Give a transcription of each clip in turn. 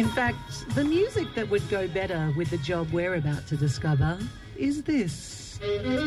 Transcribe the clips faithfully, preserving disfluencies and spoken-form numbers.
In fact, the music that would go better with the job we're about to discover is this.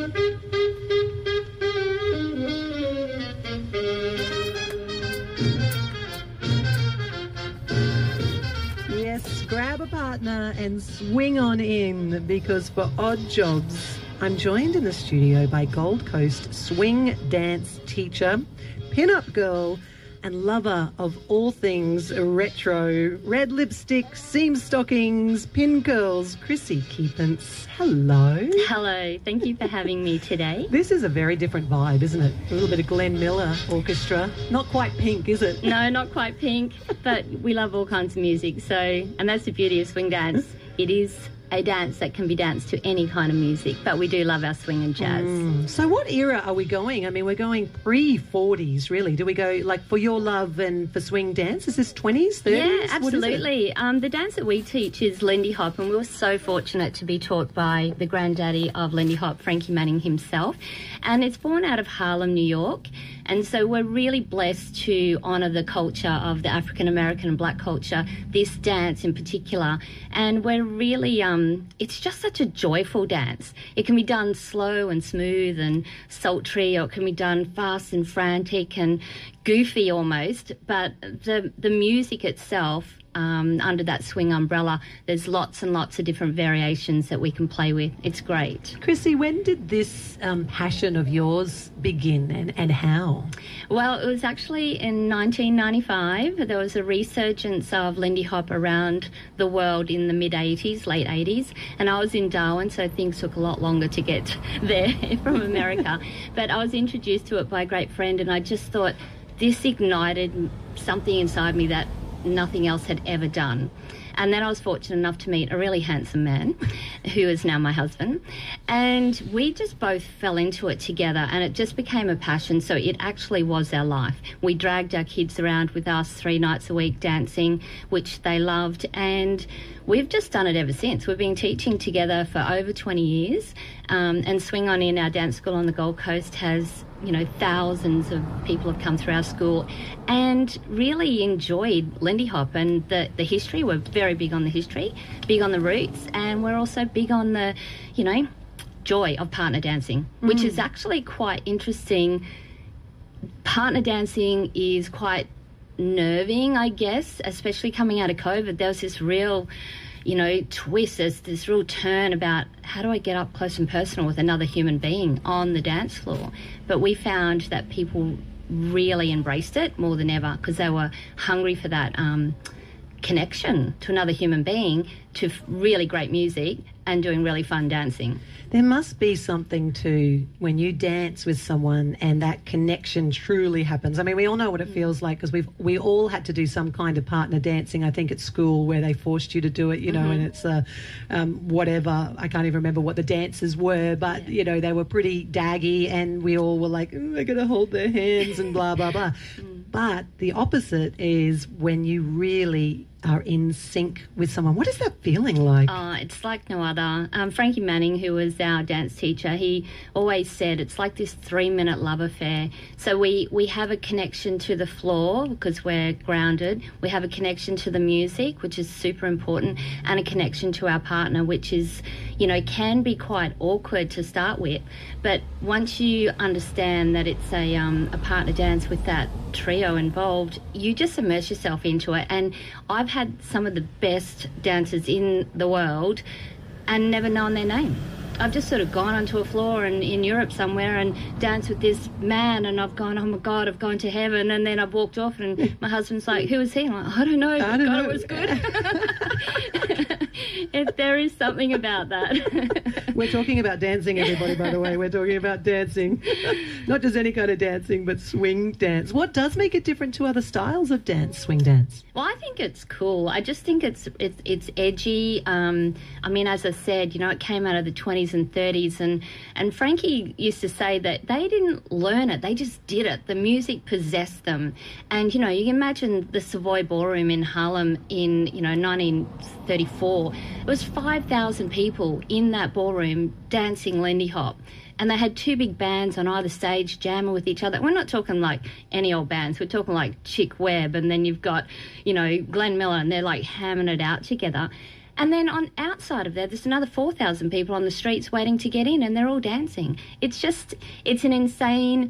Yes, grab a partner and swing on in, because for Odd Jobs, I'm joined in the studio by Gold Coast swing dance teacher, pin-up girl, and lover of all things retro, red lipstick, seam stockings, pin curls, Chrissy Keepence. Hello. Hello. Thank you for having me today. This is a very different vibe, isn't it? A little bit of Glenn Miller orchestra. Not quite Pink, is it? No, not quite Pink, but we love all kinds of music. So, and that's the beauty of swing dance. It is a dance that can be danced to any kind of music, but we do love our swing and jazz. Mm. So what era are we going? I mean, we're going pre-forties, really. Do we go, like, for your love and for swing dance? Is this twenties, thirties? Yeah, absolutely. Um, the dance that we teach is Lindy Hop, and we were so fortunate to be taught by the granddaddy of Lindy Hop, Frankie Manning himself. And it's born out of Harlem, New York. And so we're really blessed to honour the culture of the African American and black culture, this dance in particular. And we're really, um, it's just such a joyful dance. It can be done slow and smooth and sultry, or it can be done fast and frantic and goofy almost. But the the music itself, Um, under that swing umbrella, there's lots and lots of different variations that we can play with. It's great. Chrissy, when did this um, passion of yours begin, and, and how? Well, it was actually in nineteen ninety-five. There was a resurgence of Lindy Hop around the world in the mid-eighties, late eighties, and I was in Darwin, so things took a lot longer to get there from America. But I was introduced to it by a great friend, and I just thought this ignited something inside me that nothing else had ever done. And then I was fortunate enough to meet a really handsome man who is now my husband, and we just both fell into it together, and it just became a passion. So it actually was our life. We dragged our kids around with us three nights a week dancing, which they loved, and we've just done it ever since. We've been teaching together for over twenty years, um, and Swing On In, our dance school on the Gold Coast, has, you know, thousands of people have come through our school and really enjoyed Lindy Hop and the, the history. We're very big on the history, big on the roots, and we're also big on the, you know, joy of partner dancing, mm. which is actually quite interesting. Partner dancing is quite nerving, I guess, especially coming out of COVID. There was this real, you know, twist, there's this real turn about how do I get up close and personal with another human being on the dance floor. But we found that people really embraced it more than ever because they were hungry for that um, connection to another human being, to really great music and doing really fun dancing. There must be something to when you dance with someone and that connection truly happens. I mean, we all know what it feels like because we've we all had to do some kind of partner dancing, I think, at school where they forced you to do it, you know, mm-hmm. and it's uh, um, whatever. I can't even remember what the dances were, but, yeah. you know, they were pretty daggy and we all were like, oh, I got to hold their hands and blah, blah, blah. Mm. But the opposite is when you really are in sync with someone. What is that feeling like? Oh, it's like no other. Um, Frankie Manning, who was our dance teacher, he always said it's like this three-minute love affair. So we, we have a connection to the floor because we're grounded. We have a connection to the music, which is super important, and a connection to our partner, which is, you know, can be quite awkward to start with. But once you understand that it's a, um, a partner dance with that trio involved, you just immerse yourself into it. And I've had some of the best dancers in the world and never known their name. I've just sort of gone onto a floor and in Europe somewhere and danced with this man, and I've gone, oh my God, I've gone to heaven, and then I've walked off and my husband's like, who was he? I'm like, I don't know, I don't God, know. It was good. If there is something about that. We're talking about dancing, everybody, by the way. We're talking about dancing. Not just any kind of dancing, but swing dance. What does make it different to other styles of dance, swing dance? Well, I think it's cool. I just think it's it's, it's edgy. Um, I mean, as I said, you know, it came out of the twenties twenties and thirties. And, and Frankie used to say that they didn't learn it, they just did it. The music possessed them. And, you know, you can imagine the Savoy Ballroom in Harlem in, you know, nineteen thirty-four. It was five thousand people in that ballroom dancing Lindy Hop. And they had two big bands on either stage jamming with each other. We're not talking like any old bands. We're talking like Chick Webb, and then you've got, you know, Glenn Miller, and they're like hammering it out together. And then on outside of there, there's another four thousand people on the streets waiting to get in, and they're all dancing. It's just, it's an insane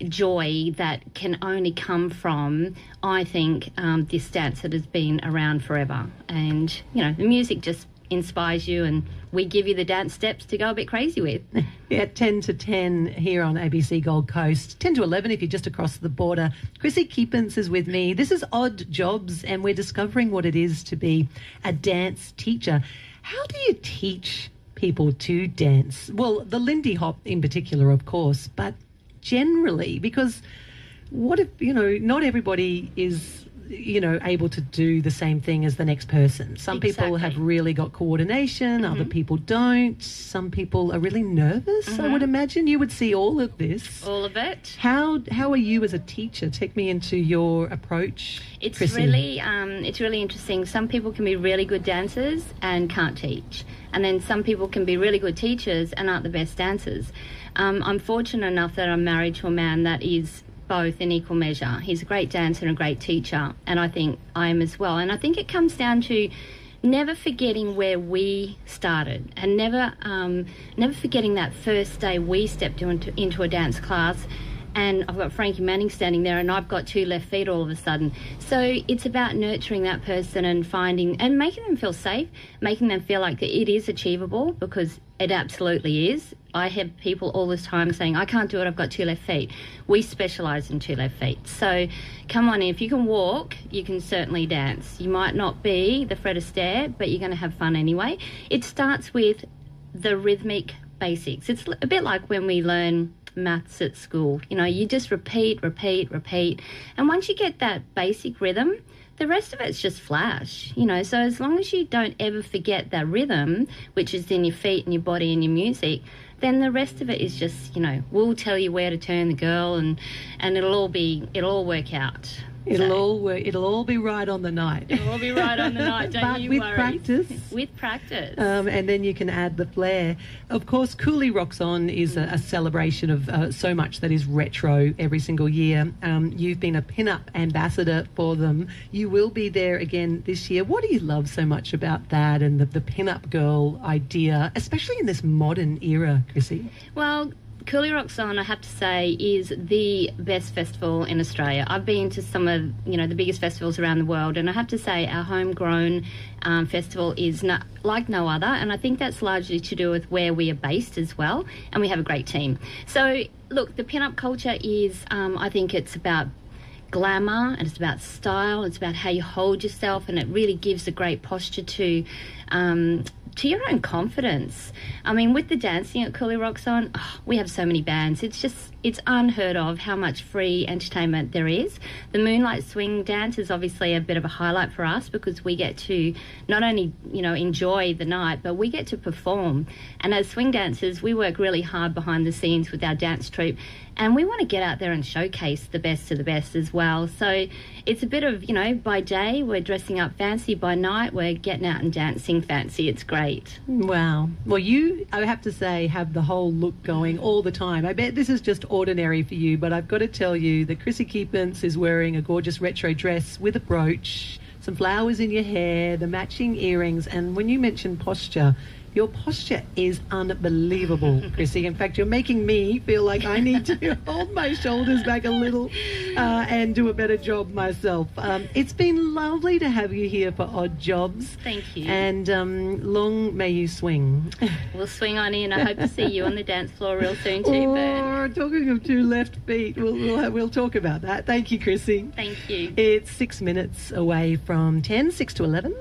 joy that can only come from, I think, um, this dance that has been around forever. And, you know, the music just inspires you, and we give you the dance steps to go a bit crazy with. Yeah, ten to ten here on A B C Gold Coast, ten to eleven if you're just across the border. Chrissy Keepens is with me. This is Odd Jobs, and we're discovering what it is to be a dance teacher. How do you teach people to dance? Well, the Lindy Hop in particular, of course, but generally, because what if, you know, not everybody is, you know, able to do the same thing as the next person. Some Exactly. people have really got coordination, mm-hmm. other people don't. Some people are really nervous, mm-hmm. I would imagine. You would see all of this. All of it. How how are you as a teacher? Take me into your approach, It's Chrissy. really um, it's really interesting. Some people can be really good dancers and can't teach. And then some people can be really good teachers and aren't the best dancers. Um, I'm fortunate enough that I'm married to a man that is both in equal measure. He's a great dancer and a great teacher, and I think I am as well. And I think it comes down to never forgetting where we started, and never um, never forgetting that first day we stepped into, into a dance class. And I've got Frankie Manning standing there, and I've got two left feet all of a sudden. So it's about nurturing that person and finding and making them feel safe, making them feel like that it is achievable, because it absolutely is. I have people all the time saying, I can't do it, I've got two left feet. We specialise in two left feet. So come on in. If you can walk, you can certainly dance. You might not be the Fred Astaire, but you're going to have fun anyway. It starts with the rhythmic basics. It's a bit like when we learn maths at school. You know, you just repeat, repeat, repeat. And once you get that basic rhythm, the rest of it's just flash, you know. So as long as you don't ever forget that rhythm, which is in your feet and your body and your music, then the rest of it is just, you know, we'll tell you where to turn the girl, and, and it'll all be, it'll all work out. It'll so. all work. It'll all be right on the night. It'll all be right on the night, don't but you with worry. practice. With practice. Um, and then you can add the flair. Of course, Cooly Rocks On is a, a celebration of uh, so much that is retro every single year. Um, you've been a pin-up ambassador for them. You will be there again this year. What do you love so much about that and the, the pin-up girl idea, especially in this modern era, Chrissy? Well, Cooly Rocks On, I have to say, is the best festival in Australia. I've been to some of, you know, the biggest festivals around the world, and I have to say our homegrown um, festival is not, like no other, and I think that's largely to do with where we are based as well, and we have a great team. So, look, the pin-up culture is, um, I think it's about glamour, and it's about style, it's about how you hold yourself, and it really gives a great posture to um, to your own confidence. I mean, with the dancing at Cooly Rocks On, oh, we have so many bands. It's just, it's unheard of how much free entertainment there is. The Moonlight Swing dance is obviously a bit of a highlight for us, because we get to not only, you know, enjoy the night, but we get to perform. And as swing dancers, we work really hard behind the scenes with our dance troupe, and we want to get out there and showcase the best of the best as well. So it's a bit of, you know, by day we're dressing up fancy, by night we're getting out and dancing fancy. It's great. Wow. Well, you, I have to say, have the whole look going all the time. I bet this is just ordinary for you, but I've got to tell you that Chrissy Keepens is wearing a gorgeous retro dress with a brooch, some flowers in your hair, the matching earrings, and when you mention posture, your posture is unbelievable, Chrissy. In fact, you're making me feel like I need to hold my shoulders back a little uh, and do a better job myself. Um, it's been lovely to have you here for Odd Jobs. Thank you. And um, long may you swing. We'll swing on in. I hope to see you on the dance floor real soon too, Or Bern. talking of two left feet, we'll, we'll, have, we'll talk about that. Thank you, Chrissy. Thank you. It's six minutes away from ten, six to eleven.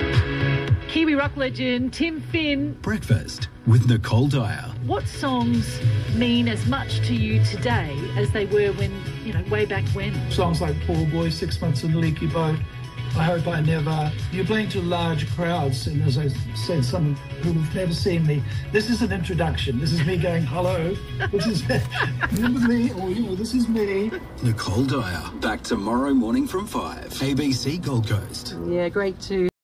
Kiwi rock legend Tim Finn. Breakfast with Nicole Dyer. What songs mean as much to you today as they were when, you know, way back when? Songs like Poor Boy, Six Months in the Leaky Boat, I hope I never... You're playing to large crowds, and as I said, some who have never seen me, this is an introduction. This is me going, hello, this is remember me, or you know, this is me. Nicole Dyer, back tomorrow morning from five. A B C Gold Coast. Yeah, great to